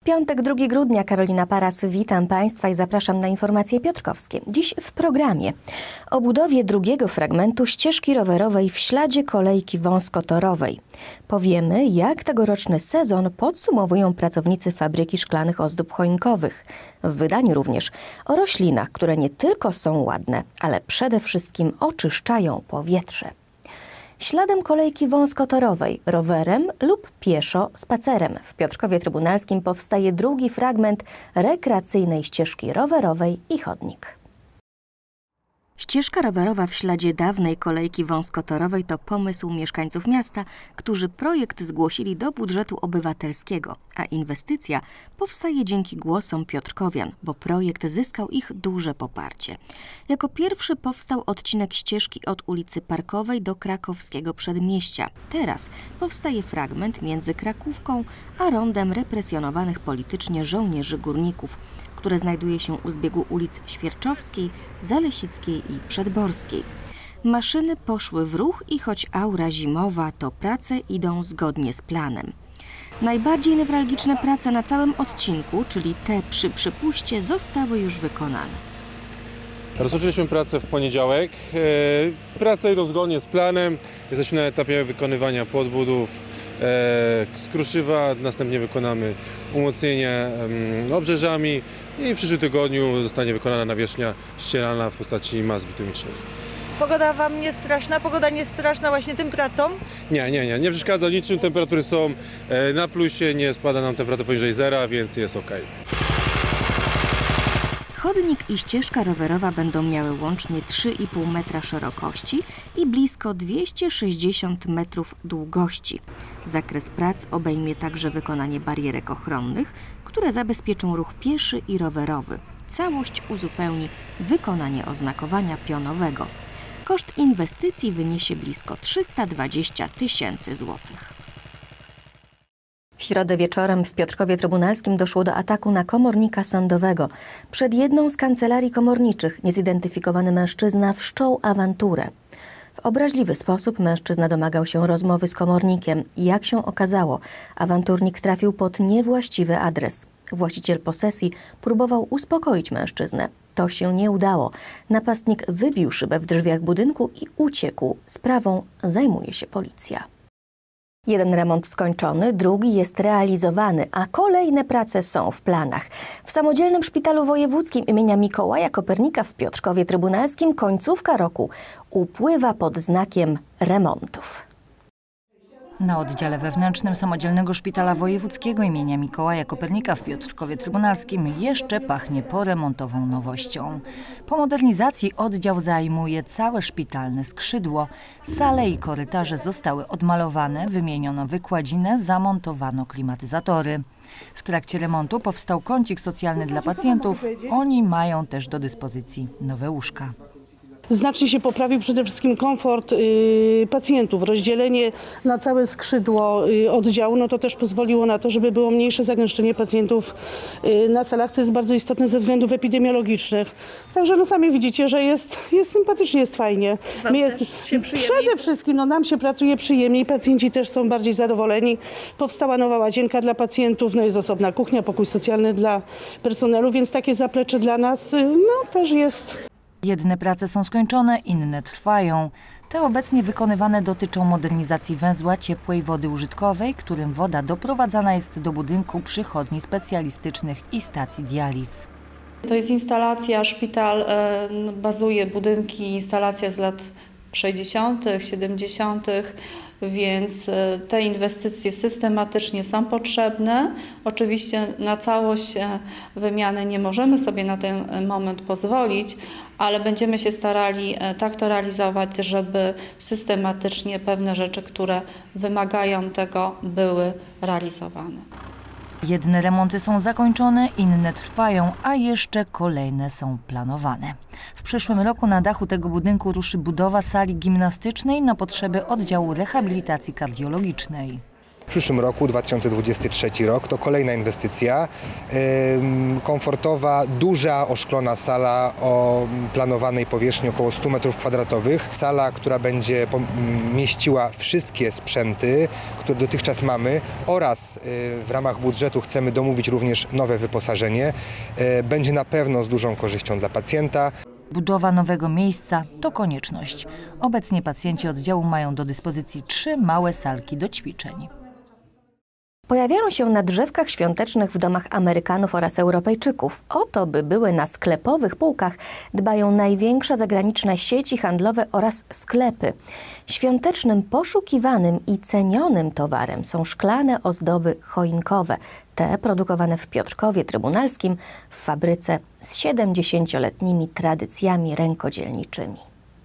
Piątek, 2 grudnia, Karolina Paras, witam Państwa i zapraszam na informacje piotrkowskie. Dziś w programie o budowie drugiego fragmentu ścieżki rowerowej w śladzie kolejki wąskotorowej. Powiemy, jak tegoroczny sezon podsumowują pracownicy fabryki szklanych ozdób choinkowych. W wydaniu również o roślinach, które nie tylko są ładne, ale przede wszystkim oczyszczają powietrze. Śladem kolejki wąskotorowej, rowerem lub pieszo spacerem. W Piotrkowie Trybunalskim powstaje drugi fragment rekreacyjnej ścieżki rowerowej i chodnik. Ścieżka rowerowa w śladzie dawnej kolejki wąskotorowej to pomysł mieszkańców miasta, którzy projekt zgłosili do budżetu obywatelskiego, a inwestycja powstaje dzięki głosom piotrkowian, bo projekt zyskał ich duże poparcie. Jako pierwszy powstał odcinek ścieżki od ulicy Parkowej do Krakowskiego Przedmieścia. Teraz powstaje fragment między Krakówką a rondem represjonowanych politycznie żołnierzy górników, które znajduje się u zbiegu ulic Świerczowskiej, Zalesickiej i Przedborskiej. Maszyny poszły w ruch i choć aura zimowa, to prace idą zgodnie z planem. Najbardziej newralgiczne prace na całym odcinku, czyli te przy przypuście, zostały już wykonane. Rozpoczęliśmy pracę w poniedziałek. Prace idą zgodnie z planem. Jesteśmy na etapie wykonywania podbudów z kruszywa. Następnie wykonamy umocnienie obrzeżami i w przyszłym tygodniu zostanie wykonana nawierzchnia ścieralna w postaci mas bitumicznych. Pogoda Wam nie straszna? Pogoda nie straszna właśnie tym pracom? Nie przeszkadza niczym. Temperatury są na plusie, nie spada nam temperatura poniżej zera, więc jest ok. Chodnik i ścieżka rowerowa będą miały łącznie 3,5 metra szerokości i blisko 260 metrów długości. Zakres prac obejmie także wykonanie barierek ochronnych, które zabezpieczą ruch pieszy i rowerowy. Całość uzupełni wykonanie oznakowania pionowego. Koszt inwestycji wyniesie blisko 320 000 złotych. W środę wieczorem w Piotrkowie Trybunalskim doszło do ataku na komornika sądowego. Przed jedną z kancelarii komorniczych niezidentyfikowany mężczyzna wszczął awanturę. W obraźliwy sposób mężczyzna domagał się rozmowy z komornikiem. Jak się okazało, awanturnik trafił pod niewłaściwy adres. Właściciel posesji próbował uspokoić mężczyznę. To się nie udało. Napastnik wybił szybę w drzwiach budynku i uciekł. Sprawą zajmuje się policja. Jeden remont skończony, drugi jest realizowany, a kolejne prace są w planach. W Samodzielnym Szpitalu Wojewódzkim imienia Mikołaja Kopernika w Piotrkowie Trybunalskim końcówka roku upływa pod znakiem remontów. Na oddziale wewnętrznym Samodzielnego Szpitala Wojewódzkiego imienia Mikołaja Kopernika w Piotrkowie Trybunalskim jeszcze pachnie poremontową nowością. Po modernizacji oddział zajmuje całe szpitalne skrzydło. Sale i korytarze zostały odmalowane, wymieniono wykładzinę, zamontowano klimatyzatory. W trakcie remontu powstał kącik socjalny dla pacjentów. Oni mają też do dyspozycji nowe łóżka. Znacznie się poprawił przede wszystkim komfort pacjentów. Rozdzielenie na całe skrzydło oddziału, no to też pozwoliło na to, żeby było mniejsze zagęszczenie pacjentów na salach, co jest bardzo istotne ze względów epidemiologicznych. Także no sami widzicie, że jest sympatycznie, jest fajnie. Przede wszystkim nam się pracuje przyjemniej, pacjenci też są bardziej zadowoleni. Powstała nowa łazienka dla pacjentów, no jest osobna kuchnia, pokój socjalny dla personelu, więc takie zaplecze dla nas no też jest. Jedne prace są skończone, inne trwają. Te obecnie wykonywane dotyczą modernizacji węzła ciepłej wody użytkowej, którym woda doprowadzana jest do budynku przychodni specjalistycznych i stacji dializ. To jest instalacja, szpital bazuje, budynki, instalacja z lat 60., 70., więc te inwestycje systematycznie są potrzebne. Oczywiście na całość wymiany nie możemy sobie na ten moment pozwolić, ale będziemy się starali tak to realizować, żeby systematycznie pewne rzeczy, które wymagają tego, były realizowane. Jedne remonty są zakończone, inne trwają, a jeszcze kolejne są planowane. W przyszłym roku na dachu tego budynku ruszy budowa sali gimnastycznej na potrzeby oddziału rehabilitacji kardiologicznej. W przyszłym roku, 2023 rok, to kolejna inwestycja, komfortowa, duża, oszklona sala o planowanej powierzchni około 100 m². Sala, która będzie mieściła wszystkie sprzęty, które dotychczas mamy, oraz w ramach budżetu chcemy domówić również nowe wyposażenie. Będzie na pewno z dużą korzyścią dla pacjenta. Budowa nowego miejsca to konieczność. Obecnie pacjenci oddziału mają do dyspozycji 3 małe salki do ćwiczeń. Pojawiają się na drzewkach świątecznych w domach Amerykanów oraz Europejczyków. O to, by były na sklepowych półkach, dbają największe zagraniczne sieci handlowe oraz sklepy. Świątecznym, poszukiwanym i cenionym towarem są szklane ozdoby choinkowe. Te produkowane w Piotrkowie Trybunalskim w fabryce z 70-letnimi tradycjami rękodzielniczymi.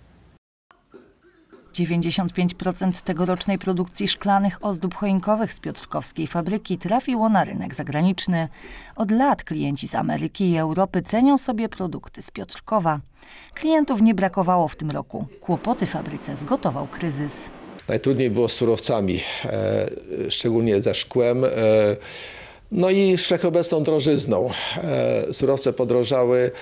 95% tegorocznej produkcji szklanych ozdób choinkowych z piotrkowskiej fabryki trafiło na rynek zagraniczny. Od lat klienci z Ameryki i Europy cenią sobie produkty z Piotrkowa. Klientów nie brakowało w tym roku. Kłopoty fabryce zgotował kryzys. Najtrudniej było z surowcami, szczególnie ze szkłem. No i wszechobecną drożyzną. Surowce podrożały,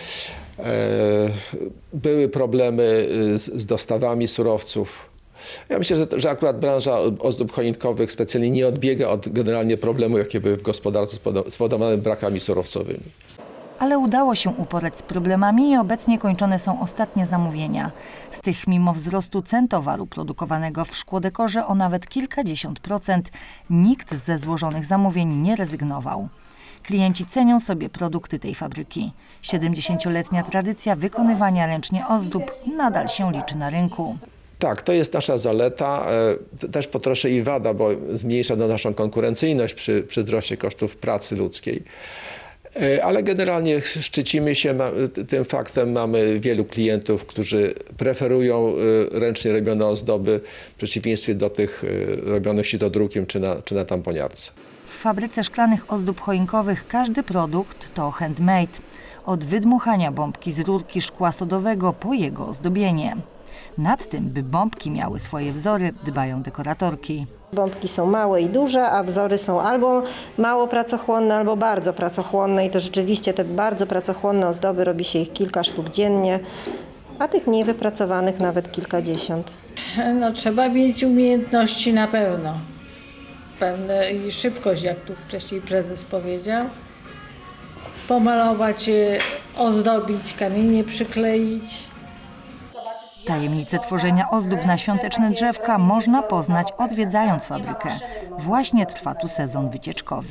były problemy z dostawami surowców. Ja myślę, że akurat branża ozdób choinkowych specjalnie nie odbiega od generalnie problemu, jakie były w gospodarce spowodowane brakami surowcowymi. Ale udało się uporać z problemami i obecnie kończone są ostatnie zamówienia. Z tych mimo wzrostu cen towaru produkowanego w szkłodekorze o nawet kilkadziesiąt procent nikt ze złożonych zamówień nie rezygnował. Klienci cenią sobie produkty tej fabryki. 70-letnia tradycja wykonywania ręcznie ozdób nadal się liczy na rynku. Tak, to jest nasza zaleta, też po trosze i wada, bo zmniejsza naszą konkurencyjność przy wzroście kosztów pracy ludzkiej. Ale generalnie szczycimy się tym faktem, mamy wielu klientów, którzy preferują ręcznie robione ozdoby w przeciwieństwie do tych robionych sitodrukiem czy na tamponiarce. W fabryce szklanych ozdób choinkowych każdy produkt to handmade. Od wydmuchania bombki z rurki szkła sodowego po jego ozdobienie. Nad tym, by bombki miały swoje wzory, dbają dekoratorki. Bombki są małe i duże, a wzory są albo mało pracochłonne, albo bardzo pracochłonne i to rzeczywiście te bardzo pracochłonne ozdoby robi się ich kilka sztuk dziennie, a tych mniej wypracowanych nawet kilkadziesiąt. No, trzeba mieć umiejętności na pewno. Pewne i szybkość, jak tu wcześniej prezes powiedział. Pomalować, ozdobić, kamienie przykleić. Tajemnicę tworzenia ozdób na świąteczne drzewka można poznać odwiedzając fabrykę. Właśnie trwa tu sezon wycieczkowy.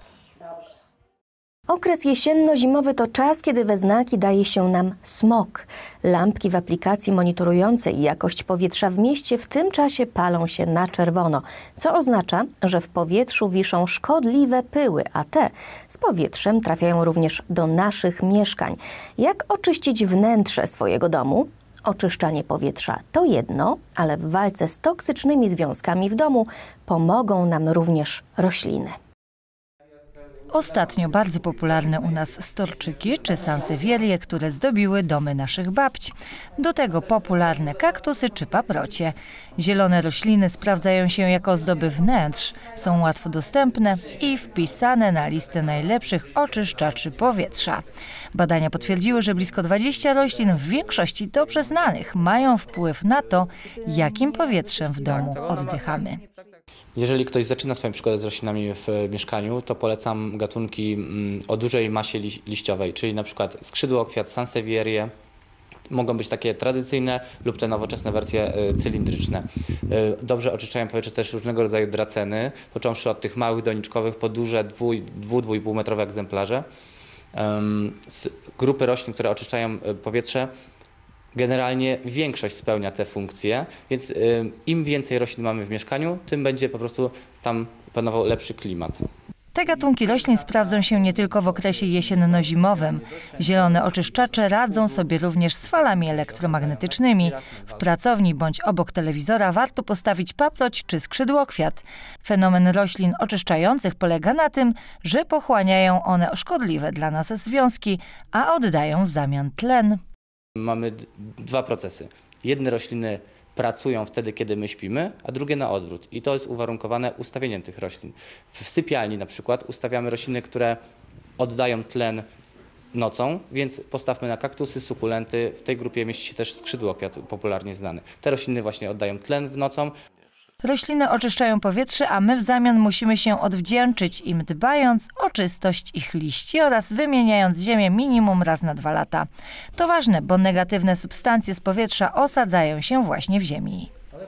Okres jesienno-zimowy to czas, kiedy we znaki daje się nam smog. Lampki w aplikacji monitorującej jakość powietrza w mieście w tym czasie palą się na czerwono, co oznacza, że w powietrzu wiszą szkodliwe pyły, a te z powietrzem trafiają również do naszych mieszkań. Jak oczyścić wnętrze swojego domu? Oczyszczanie powietrza to jedno, ale w walce z toksycznymi związkami w domu pomogą nam również rośliny. Ostatnio bardzo popularne u nas storczyki czy sansewierie, które zdobiły domy naszych babć. Do tego popularne kaktusy czy paprocie. Zielone rośliny sprawdzają się jako ozdoby wnętrz, są łatwo dostępne i wpisane na listę najlepszych oczyszczaczy powietrza. Badania potwierdziły, że blisko 20 roślin, w większości dobrze znanych, mają wpływ na to, jakim powietrzem w domu oddychamy. Jeżeli ktoś zaczyna swoją przygodę z roślinami w mieszkaniu, to polecam gatunki o dużej masie liściowej, czyli na przykład skrzydłokwiat, sansevierie. Mogą być takie tradycyjne lub te nowoczesne wersje cylindryczne. Dobrze oczyszczają powietrze też różnego rodzaju draceny, począwszy od tych małych doniczkowych po duże 2–2,5 metrowe egzemplarze. Z grupy roślin, które oczyszczają powietrze, generalnie większość spełnia te funkcje, więc im więcej roślin mamy w mieszkaniu, tym będzie po prostu tam panował lepszy klimat. Te gatunki roślin sprawdzą się nie tylko w okresie jesienno-zimowym. Zielone oczyszczacze radzą sobie również z falami elektromagnetycznymi. W pracowni bądź obok telewizora warto postawić paproć czy skrzydłokwiat. Fenomen roślin oczyszczających polega na tym, że pochłaniają one szkodliwe dla nas związki, a oddają w zamian tlen. Mamy dwa procesy. Jedne rośliny pracują wtedy, kiedy my śpimy, a drugie na odwrót. I to jest uwarunkowane ustawieniem tych roślin. W sypialni na przykład ustawiamy rośliny, które oddają tlen nocą, więc postawmy na kaktusy, sukulenty. W tej grupie mieści się też skrzydłokwiat, popularnie znany. Te rośliny właśnie oddają tlen w nocą. Rośliny oczyszczają powietrze, a my w zamian musimy się odwdzięczyć im, dbając o czystość ich liści oraz wymieniając ziemię minimum raz na 2 lata. To ważne, bo negatywne substancje z powietrza osadzają się właśnie w ziemi.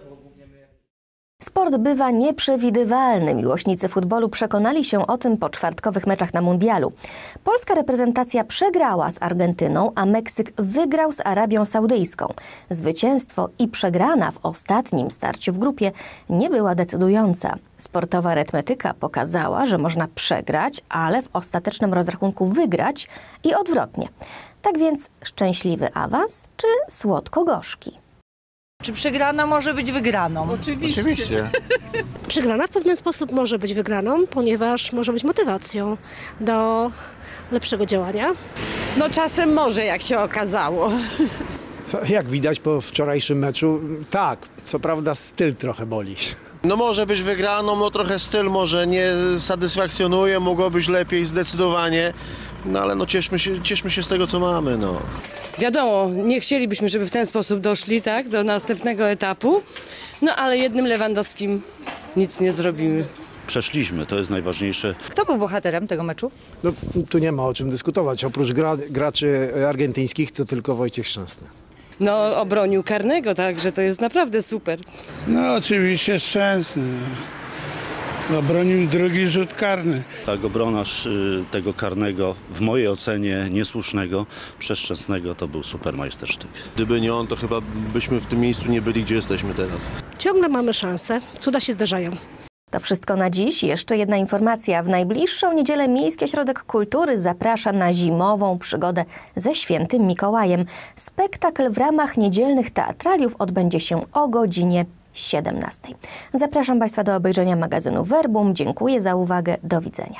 Sport bywa nieprzewidywalny. Miłośnicy futbolu przekonali się o tym po czwartkowych meczach na mundialu. Polska reprezentacja przegrała z Argentyną, a Meksyk wygrał z Arabią Saudyjską. Zwycięstwo i przegrana w ostatnim starciu w grupie nie była decydująca. Sportowa arytmetyka pokazała, że można przegrać, ale w ostatecznym rozrachunku wygrać i odwrotnie. Tak więc szczęśliwy awans czy słodko-gorzki? Czy przegrana może być wygraną? Oczywiście. Przegrana w pewien sposób może być wygraną, ponieważ może być motywacją do lepszego działania. No czasem może, jak się okazało. Jak widać po wczorajszym meczu, tak, co prawda styl trochę boli. No może być wygraną, no trochę styl może nie satysfakcjonuje, mogło być lepiej zdecydowanie, no ale no cieszmy się z tego, co mamy, no. Wiadomo, nie chcielibyśmy, żeby w ten sposób doszli, tak, do następnego etapu, no ale jednym Lewandowskim nic nie zrobimy. Przeszliśmy, to jest najważniejsze. Kto był bohaterem tego meczu? No, tu nie ma o czym dyskutować. Oprócz graczy argentyńskich to tylko Wojciech Szczęsny. No obronił karnego, także to jest naprawdę super. No oczywiście Szczęsny. Obronił drugi rzut karny. Tak, obrona tego karnego, w mojej ocenie niesłusznego, przez Szczęsnego, to był super majstersztyk. Gdyby nie on, to chyba byśmy w tym miejscu nie byli, gdzie jesteśmy teraz. Ciągle mamy szansę, cuda się zdarzają. To wszystko na dziś. Jeszcze jedna informacja. W najbliższą niedzielę Miejski Ośrodek Kultury zaprasza na zimową przygodę ze Świętym Mikołajem. Spektakl w ramach niedzielnych teatraliów odbędzie się o godzinie 17. Zapraszam Państwa do obejrzenia magazynu Verbum. Dziękuję za uwagę. Do widzenia.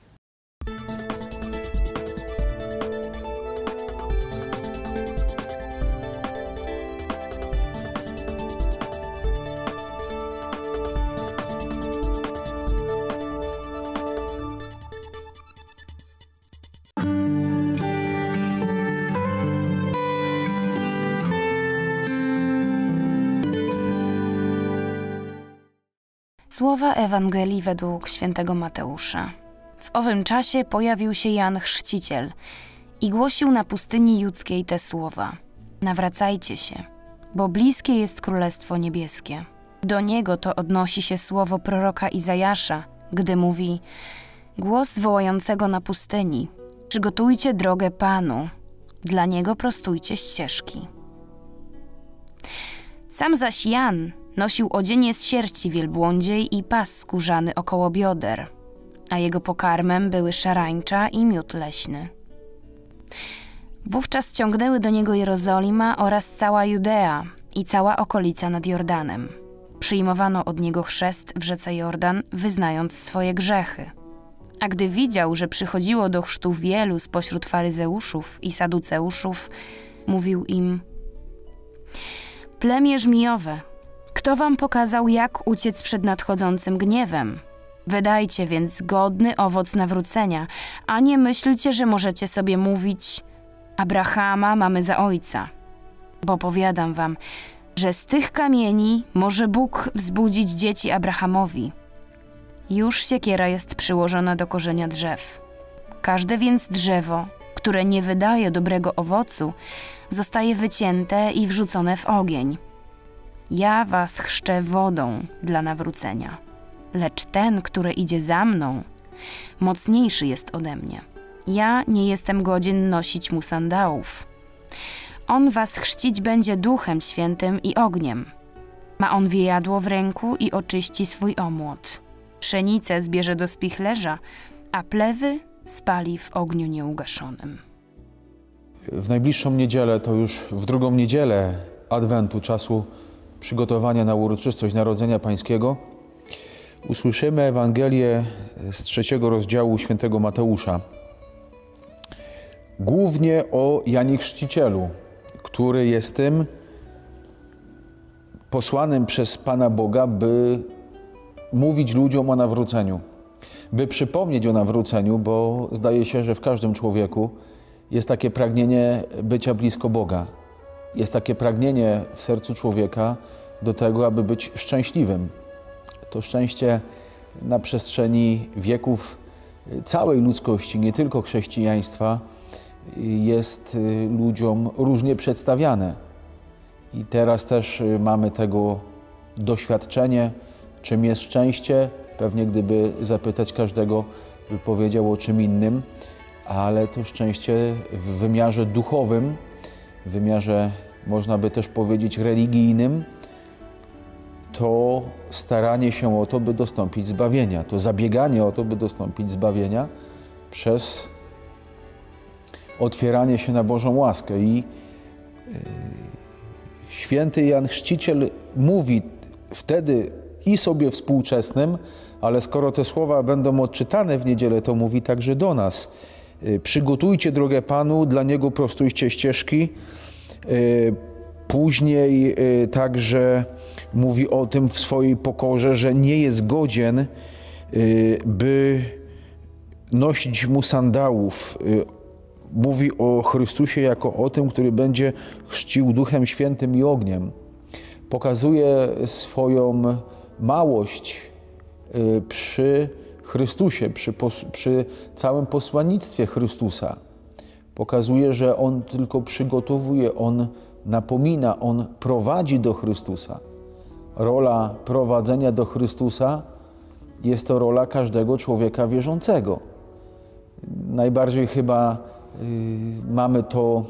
Słowa Ewangelii według świętego Mateusza. W owym czasie pojawił się Jan Chrzciciel i głosił na pustyni judzkiej te słowa. Nawracajcie się, bo bliskie jest Królestwo Niebieskie. Do niego to odnosi się słowo proroka Izajasza, gdy mówi: głos wołającego na pustyni, przygotujcie drogę Panu, dla niego prostujcie ścieżki. Sam zaś Jan nosił odzienie z sierści wielbłądziej i pas skórzany około bioder, a jego pokarmem były szarańcza i miód leśny. Wówczas ciągnęły do niego Jerozolima oraz cała Judea i cała okolica nad Jordanem. Przyjmowano od niego chrzest w rzece Jordan, wyznając swoje grzechy. A gdy widział, że przychodziło do chrztu wielu spośród faryzeuszów i saduceuszów, mówił im: plemię żmijowe, kto wam pokazał, jak uciec przed nadchodzącym gniewem? Wydajcie więc godny owoc nawrócenia, a nie myślcie, że możecie sobie mówić: Abrahama mamy za ojca. Bo powiadam wam, że z tych kamieni może Bóg wzbudzić dzieci Abrahamowi. Już siekiera jest przyłożona do korzenia drzew. Każde więc drzewo, które nie wydaje dobrego owocu, zostaje wycięte i wrzucone w ogień. Ja was chrzczę wodą dla nawrócenia, lecz ten, który idzie za mną, mocniejszy jest ode mnie. Ja nie jestem godzien nosić mu sandałów. On was chrzcić będzie Duchem Świętym i ogniem. Ma on wiejadło w ręku i oczyści swój omłot. Pszenicę zbierze do spichlerza, a plewy spali w ogniu nieugaszonym. W najbliższą niedzielę, to już w drugą niedzielę Adwentu, czasu przygotowania na uroczystość Narodzenia Pańskiego, usłyszymy Ewangelię z 3 rozdziału świętego Mateusza. Głównie o Janie Chrzcicielu, który jest tym, posłanym przez Pana Boga, by mówić ludziom o nawróceniu, by przypomnieć o nawróceniu, bo zdaje się, że w każdym człowieku jest takie pragnienie bycia blisko Boga. Jest takie pragnienie w sercu człowieka do tego, aby być szczęśliwym. To szczęście na przestrzeni wieków całej ludzkości, nie tylko chrześcijaństwa, jest ludziom różnie przedstawiane. I teraz też mamy tego doświadczenie, czym jest szczęście. Pewnie gdyby zapytać każdego, by powiedział o czym innym, ale to szczęście w wymiarze duchowym, w wymiarze, można by też powiedzieć, religijnym, to staranie się o to, by dostąpić zbawienia, to zabieganie o to, by dostąpić zbawienia przez otwieranie się na Bożą łaskę. I święty Jan Chrzciciel mówi wtedy i sobie współczesnym, ale skoro te słowa będą odczytane w niedzielę, to mówi także do nas. Przygotujcie drogę Panu, dla Niego prostujcie ścieżki. Później także mówi o tym w swojej pokorze, że nie jest godzien, by nosić Mu sandałów. Mówi o Chrystusie jako o tym, który będzie chrzcił Duchem Świętym i ogniem. Pokazuje swoją małość przy Chrystusie, przy całym posłannictwie Chrystusa. Pokazuje, że On tylko przygotowuje, On napomina, On prowadzi do Chrystusa. Rola prowadzenia do Chrystusa jest to rola każdego człowieka wierzącego. Najbardziej chyba mamy to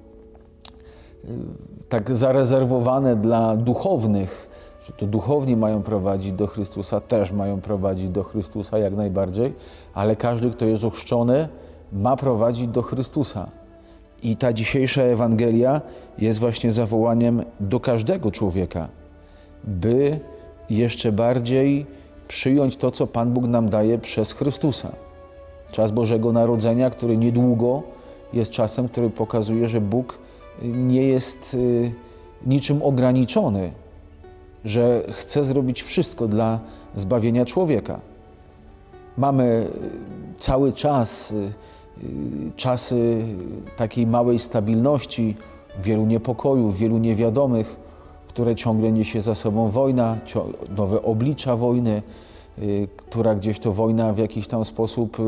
tak zarezerwowane dla duchownych, że to duchowni mają prowadzić do Chrystusa, też mają prowadzić do Chrystusa jak najbardziej, ale każdy, kto jest ochrzczony, ma prowadzić do Chrystusa. I ta dzisiejsza Ewangelia jest właśnie zawołaniem do każdego człowieka, by jeszcze bardziej przyjąć to, co Pan Bóg nam daje przez Chrystusa. Czas Bożego Narodzenia, który niedługo jest czasem, który pokazuje, że Bóg nie jest niczym ograniczony, że chce zrobić wszystko dla zbawienia człowieka. Mamy cały czas czasy takiej małej stabilności, wielu niepokojów, wielu niewiadomych, które ciągle niesie za sobą wojna, nowe oblicza wojny, która gdzieś to wojna w jakiś tam sposób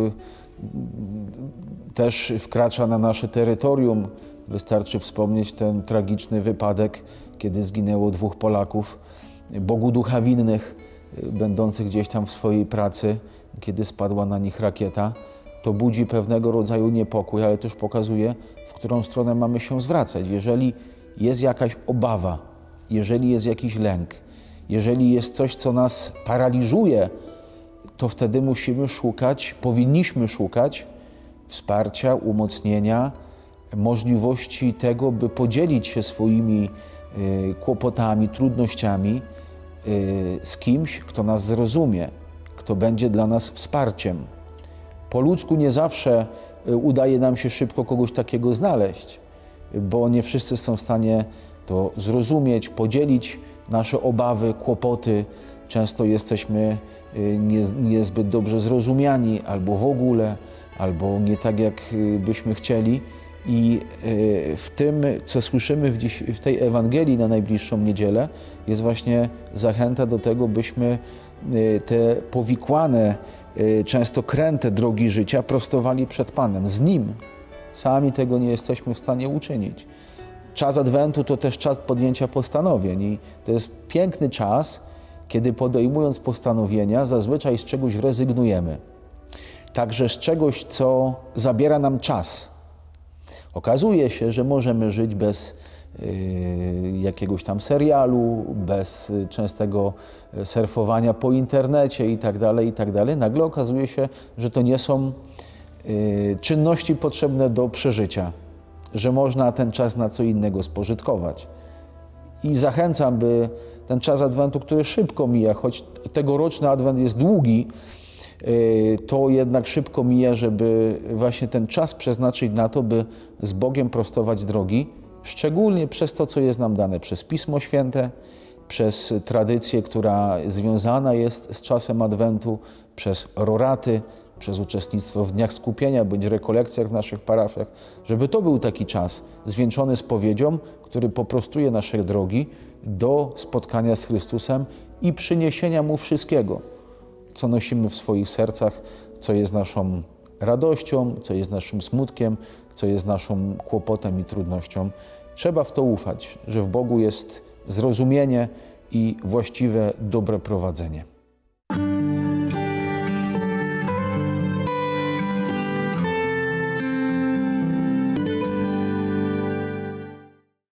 też wkracza na nasze terytorium. Wystarczy wspomnieć ten tragiczny wypadek, kiedy zginęło 2 Polaków, Bogu ducha winnych, będących gdzieś tam w swojej pracy, kiedy spadła na nich rakieta. To budzi pewnego rodzaju niepokój, ale też pokazuje, w którą stronę mamy się zwracać. Jeżeli jest jakaś obawa, jeżeli jest jakiś lęk, jeżeli jest coś, co nas paraliżuje, to wtedy musimy szukać, powinniśmy szukać wsparcia, umocnienia, możliwości tego, by podzielić się swoimi kłopotami, trudnościami z kimś, kto nas zrozumie, kto będzie dla nas wsparciem. Po ludzku nie zawsze udaje nam się szybko kogoś takiego znaleźć, bo nie wszyscy są w stanie to zrozumieć, podzielić nasze obawy, kłopoty. Często jesteśmy niezbyt dobrze zrozumiani, albo w ogóle, albo nie tak, jak byśmy chcieli. I w tym, co słyszymy w tej Ewangelii na najbliższą niedzielę, jest właśnie zachęta do tego, byśmy te powikłane, często kręte drogi życia prostowali przed Panem, z Nim. Sami tego nie jesteśmy w stanie uczynić. Czas Adwentu to też czas podjęcia postanowień i to jest piękny czas, kiedy podejmując postanowienia, zazwyczaj z czegoś rezygnujemy. Także z czegoś, co zabiera nam czas. Okazuje się, że możemy żyć bez jakiegoś tam serialu, bez częstego surfowania po internecie itd., itd. Nagle okazuje się, że to nie są czynności potrzebne do przeżycia, że można ten czas na co innego spożytkować. I zachęcam, by ten czas Adwentu, który szybko mija, choć tegoroczny Adwent jest długi, to jednak szybko mija, żeby właśnie ten czas przeznaczyć na to, by z Bogiem prostować drogi, szczególnie przez to, co jest nam dane przez Pismo Święte przez tradycję, która związana jest z czasem Adwentu, przez roraty, przez uczestnictwo w Dniach Skupienia bądź rekolekcjach w naszych parafiach, żeby to był taki czas zwieńczony spowiedzią, który poprostuje nasze drogi do spotkania z Chrystusem i przyniesienia Mu wszystkiego, co nosimy w swoich sercach, co jest naszą radością, co jest naszym smutkiem, co jest naszym kłopotem i trudnością. Trzeba w to ufać, że w Bogu jest zrozumienie i właściwe, dobre prowadzenie.